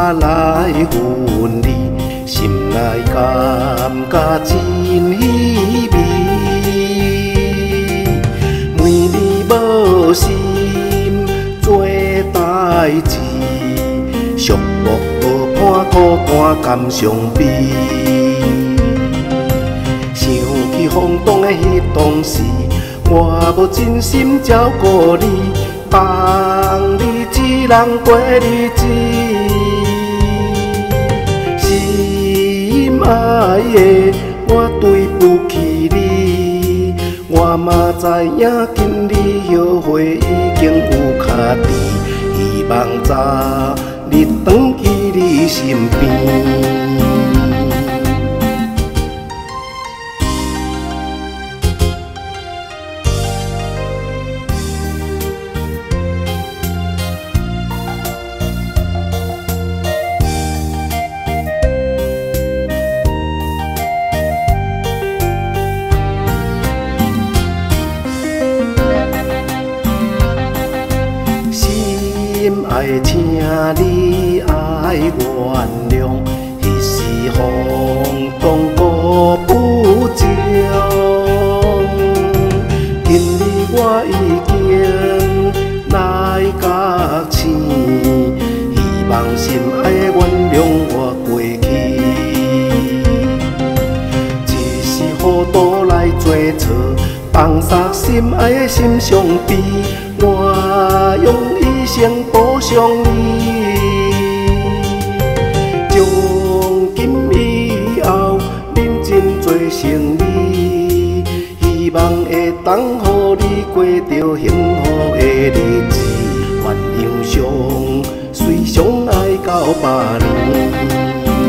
来分离，心内感觉真稀微。每年无心做代志，寂寞无伴，孤单甘伤悲。想起风动的迄当时，我无真心照顾你，放你一人过日子。心爱的，我对不起你，我嘛知影今日后悔已经有卡迟，希望早日返去你身边。心爱的，请你爱原谅，彼时风动顾不着。今日我已经来觉醒，希望心爱的原谅我过去。一时糊涂来做错，放煞心爱的心伤悲。我用一生补偿你，从今以后认真做生意，希望会当予你过着幸福的日子，鸳鸯相随相爱到百年。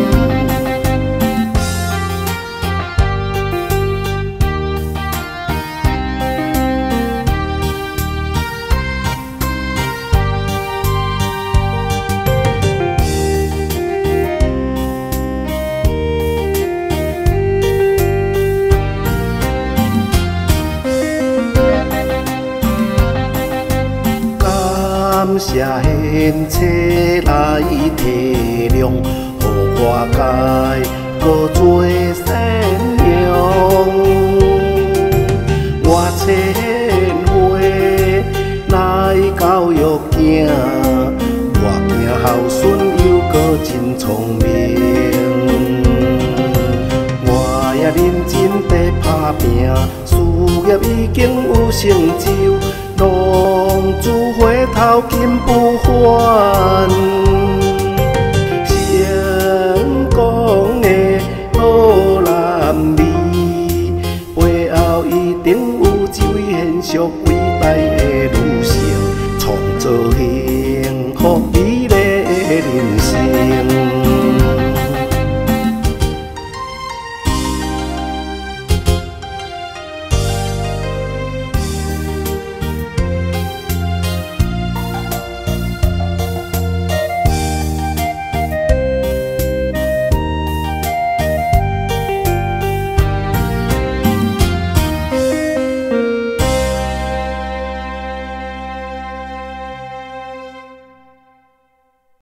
感谢现切来体谅，予我该搁做善良。我千岁来教育囝，我囝孝顺又搁真聪明。我也认真地打拼，事业已经有成就。浪子回头金不还，成功的好男儿，背后一定有一位现实贵。